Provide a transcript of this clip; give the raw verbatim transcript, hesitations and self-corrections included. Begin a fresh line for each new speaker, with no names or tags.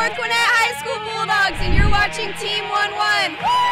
North Gwinnett High School Bulldogs, and you're watching Team one one.